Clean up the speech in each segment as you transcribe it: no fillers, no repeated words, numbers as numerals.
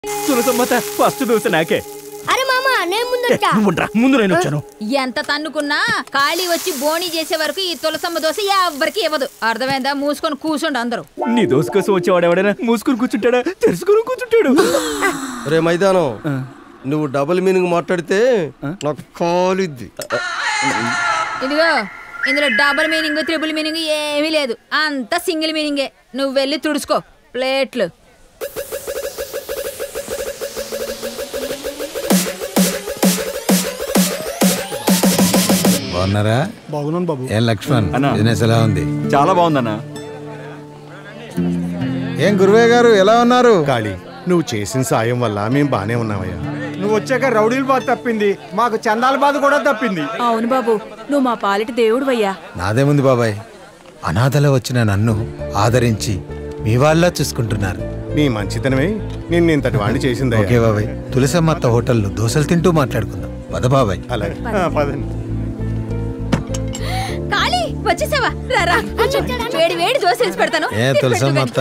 తులసమ్మత first dosa నాకే. అరే మామా నేను ముందు నేను వచ్చాను. ఎంత తన్నుకున్నా ఖాళీ వచ్చి బోణి చేసే వరకు ఈ తులసమ్మ దోశ ఎవ్వరికి ఇవ్వదు. అర్థమైందా? మూసుకొని కూర్చోండి అందరూ. నీ దోశ కోసం వచ్చేవాడు ఎవడైనా మూసుకొని కూర్చుంటాడా? తెలుసుకొని కూర్చుంటాడు. రే మైదానం, నువ్వు డబుల్ మీనింగ్ మాట్లాడితే నాకు కాలిద్ది. ఇదిగో ఇందులో డబుల్ మీనింగ్ త్రిబుల్ మీనింగ్ ఏమీ లేదు, అంతా సింగిల్ మీనింగే. నువ్వు వెళ్ళి తుడుచుకో ప్లేట్లు. బాగున్నారా? బాగున్నాను బాబు. ఏం లక్ష్మణ్, బిజినెస్ ఎలా ఉంది? చాలా బాగుందన్నా. ఏం గురువయ్య గారు ఎలా ఉన్నారు? కాళీ, నువ్వు చేసిన సాయం వల్ల మేము బానే ఉన్నామయ్యా. నువ్వు వచ్చాక రౌడీల బాధ తప్పింది, మాకు చందాల బాధ కూడా తప్పింది. అవును బాబు, నువ్వు మా పాలిటి దేవుడువయ్యా. నాదేముంది బాబాయ్, అనాథలో వచ్చిన నన్ను ఆదరించి మీ వాళ్ళ చూసుకుంటున్నారు. నీ మంచితనమే నిన్ను ఇంతటి వాడిని చేసింది. ఓకే బాబాయ్, తులసమ్మత్త హోటల్లో దోశలు తింటూ మాట్లాడుకుందాం. పద బాబాయ్. అలాగే పదండి. ఖాళీ వచ్చేసావా? రారా వేడి వేడి దోశ వేసి పెడతాను. ఏ తులసమ్మత్త,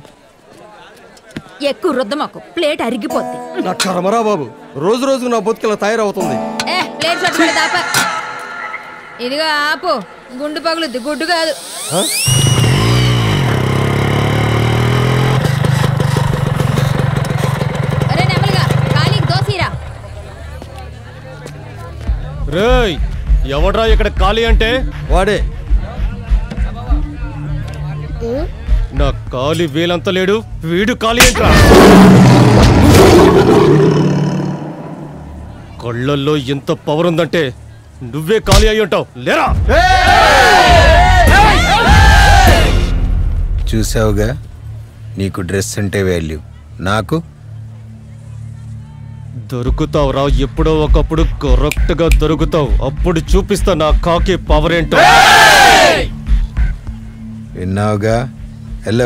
ఎక్కువ రుద్దమాకు, ప్లేట్ అరిగిపోద్ది. నా కర్మరా బాబు, రోజు రోజుకు నా బతుకిలా తయారవుతుంది. ప్లేట్ పట్టుకుని దాప. ఇదిగో ఆపు, గుండు పగులుద్ది, గుడ్డు కాదు. అరే నెమ్మదిగా ఖాళీకి దోశీరా. రేయ్, ఎవడ్రా ఇక్కడ ఖాళీ అంటే? వాడే. నా ఖాళీ వీలంతా లేడు, వీడు ఖాళీ ఏంట్రా? కళ్ళల్లో ఎంత పవర్ ఉందంటే నువ్వే ఖాళీ అయి ఉంటావు. లేరా? చూసావుగా, నీకు డ్రెస్ అంటే వాల్యూ, నాకు దొరుకుతావురా, ఎప్పుడో ఒకప్పుడు కరెక్ట్ గా దొరుకుతావు. అప్పుడు చూపిస్తా నా కాకి పవర్ ఏంటో. విన్నావుగా, హలో.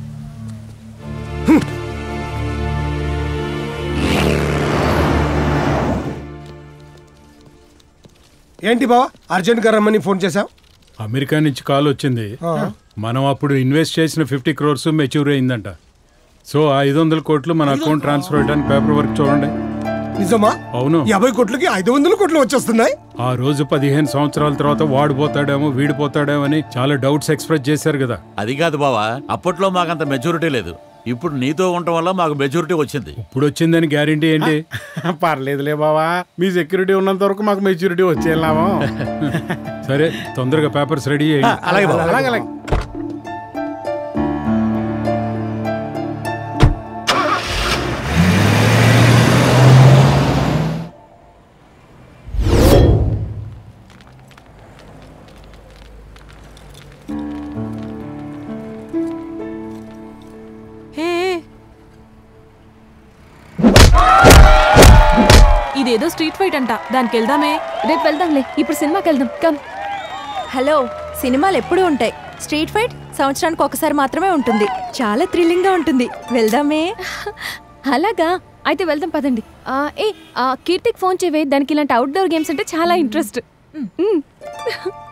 ఏంటి బావ అర్జెంట్ గా రమ్మని ఫోన్ చేశావు? అమెరికా నుంచి కాల్ వచ్చింది. మనం అప్పుడు ఇన్వెస్ట్ చేసిన 50 crores మెచ్యూర్ అయిందంట. సో 500 కోట్లు మన అకౌంట్ ట్రాన్స్ఫర్ అయ్యడానికి పేపర్ వర్క్ చూడండి. నిజమా? అవును. 50 కోట్లకి 500 కోట్లు వచ్చేస్తున్నాయి. ఆ రోజు 15 సంవత్సరాల తర్వాత వాడిపోతాడేమో వీడిపోతాడేమో అని చాలా డౌట్స్ ఎక్స్ప్రెస్ చేశారు కదా. అది కాదు బావా, అప్పట్లో మాకంత మెచ్యూరిటీ లేదు. ఇప్పుడు నీతో ఉండటం వల్ల మాకు మెచ్యూరిటీ వచ్చింది. ఇప్పుడు వచ్చిందని గ్యారంటీ ఏంటి? పర్లేదులే బావా, మీ సెక్యూరిటీ ఉన్నంత వరకు మాకు మెచ్యూరిటీ వచ్చేలామో. సరే, తొందరగా పేపర్స్ రెడీ చేయండి. అలాగే. ఇదేదో స్ట్రీట్ ఫైట్ అంట, దానికి వెళ్దామే. రేపు వెళ్దాంలే, ఇప్పుడు సినిమాకి వెళ్దాం. కమ్. హలో, సినిమాలు ఎప్పుడూ ఉంటాయి, స్ట్రీట్ ఫైట్ సంవత్సరానికి ఒకసారి మాత్రమే ఉంటుంది. చాలా థ్రిల్లింగ్ గా ఉంటుంది, వెళ్దామే. అలాగా, అయితే వెళ్దాం పదండి. కీర్తికి ఫోన్ చేయవే, దానికి ఇలాంటి అవుట్డోర్ గేమ్స్ అంటే చాలా ఇంట్రెస్ట్.